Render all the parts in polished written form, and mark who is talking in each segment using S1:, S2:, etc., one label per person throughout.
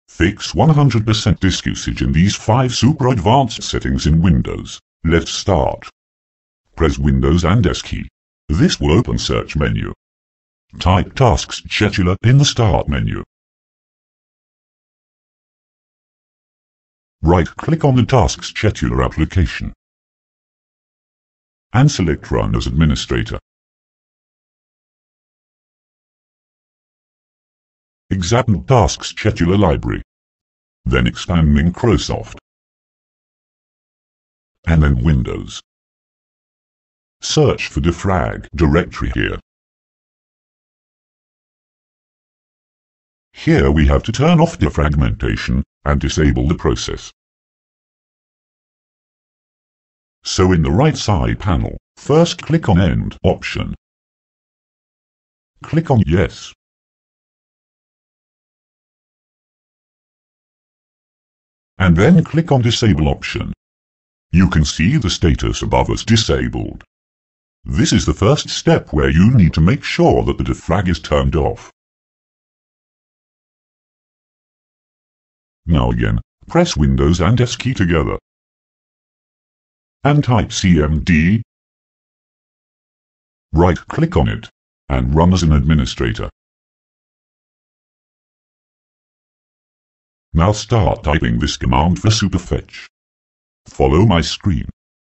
S1: Fix 100% disk usage in these 5 super advanced settings in Windows. Let's start. Press Windows and S key. This will open search menu. Type Tasks Scheduler in the Start menu. Right-click on the Tasks Scheduler application and select Run as Administrator. Examine Tasks Scheduler Library. Then expand Microsoft. And then Windows. Search for Defrag directory here. Here we have to turn off defragmentation and disable the process. So in the right side panel, first click on End option. Click on Yes. And then click on Disable option. You can see the status above as disabled. This is the first step where you need to make sure that the defrag is turned off. Now again, press Windows and S key together. And type CMD. Right-click on it, and run as an administrator. Now start typing this command for superfetch. Follow my screen.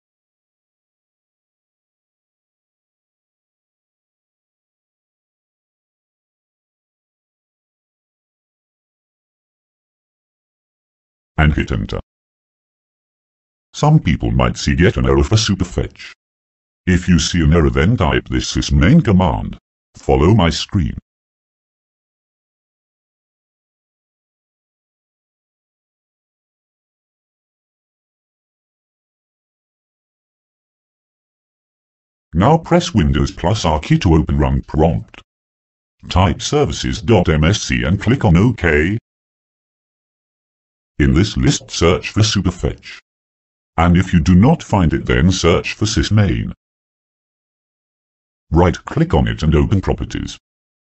S1: And hit enter. Some people might see get an error for superfetch. If you see an error, then type this sysmain command. Follow my screen. Now press Windows plus R key to open Run prompt. Type services.msc and click on OK. In this list, search for superfetch. And if you do not find it, then search for sysmain. Right-click on it and open Properties.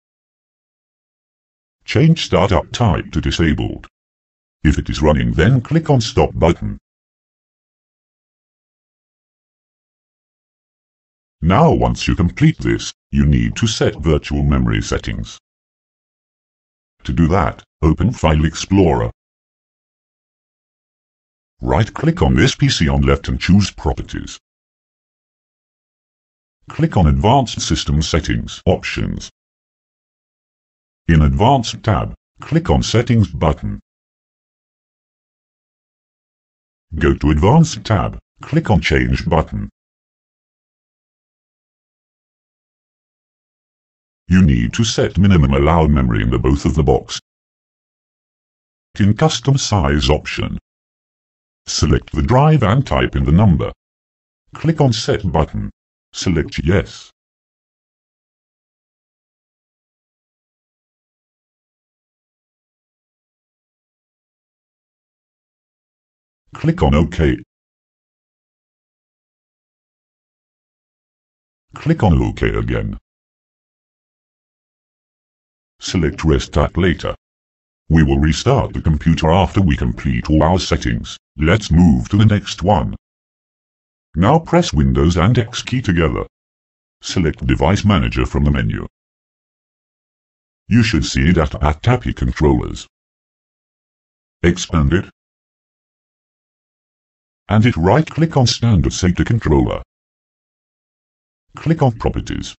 S1: Change Startup Type to Disabled. If it is running, then click on Stop button. Now once you complete this, you need to set virtual memory settings. To do that, open File Explorer. Right-click on this PC on left and choose Properties. Click on Advanced System Settings Options. In Advanced tab, click on Settings button. Go to Advanced tab, click on Change button. You need to set minimum allowed memory in the both of the box. In Custom Size option, select the drive and type in the number. Click on Set button. Select Yes. Click on OK. Click on OK again. Select Restart later. We will restart the computer after we complete all our settings. Let's move to the next one. Now press Windows and X key together. Select Device Manager from the menu. You should see Data at API Controllers. Expand it. And hit right-click on Standard SATA Controller. Click on Properties.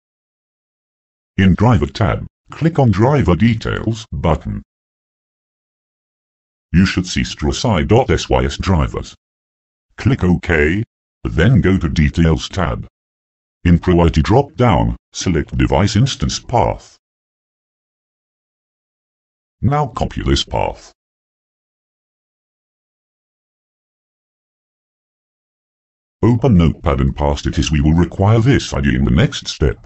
S1: In Driver tab, click on Driver Details button. You should see Strasai.sys drivers. Click OK, then go to Details tab. In Priority drop-down, select Device Instance Path. Now copy this path. Open Notepad and paste it, as we will require this ID in the next step.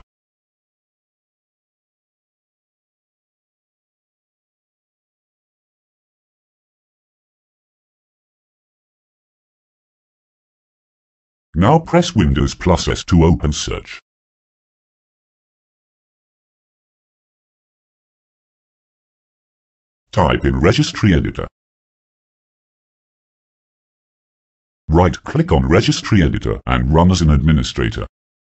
S1: Now press Windows plus S to open search. Type in Registry Editor. Right-click on Registry Editor and run as an administrator.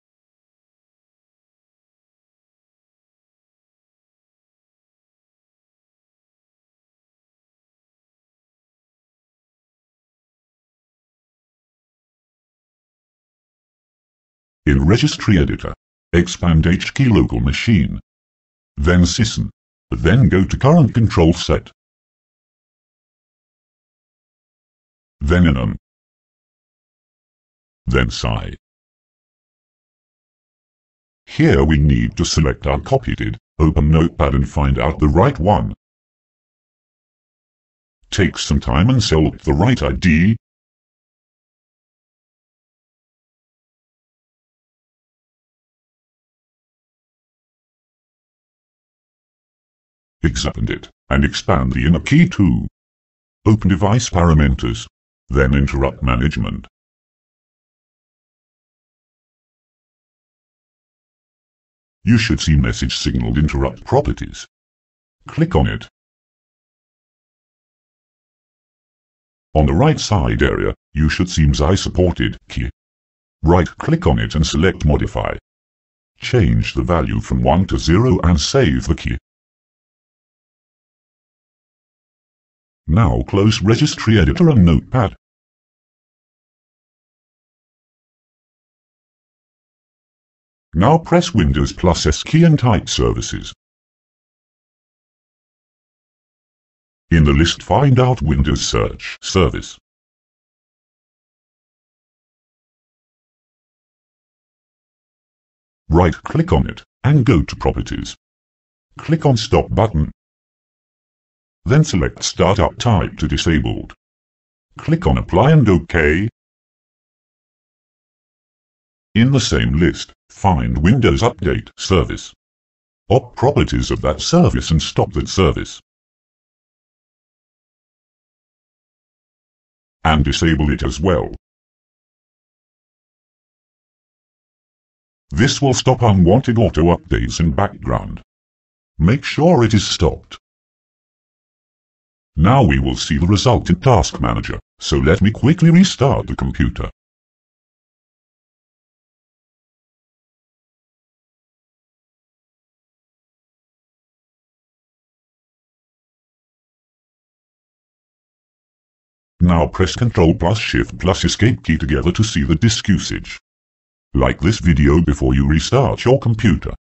S1: In Registry Editor, expand HKey local machine. Then sysn. Then go to current control set. Then enum. Then sci. Here we need to select our copied. Open Notepad and find out the right one. Take some time and select the right ID. Expand it, and expand the inner key too. Open Device Parameters, then Interrupt Management. You should see message signaled Interrupt Properties. Click on it. On the right side area, you should see MSI supported key. Right-click on it and select Modify. Change the value from 1 to 0 and save the key. Now close Registry Editor and Notepad. Now press Windows plus S key and type Services. In the list find out Windows Search Service. Right-click on it, and go to Properties. Click on Stop button. Then select Startup Type to Disabled. Click on Apply and OK. In the same list, find Windows Update Service. Opt properties of that service and stop that service. And disable it as well. This will stop unwanted auto updates in background. Make sure it is stopped. Now we will see the result in Task Manager, so let me quickly restart the computer. Now press Ctrl plus Shift plus Escape key together to see the disk usage. Like this video before you restart your computer.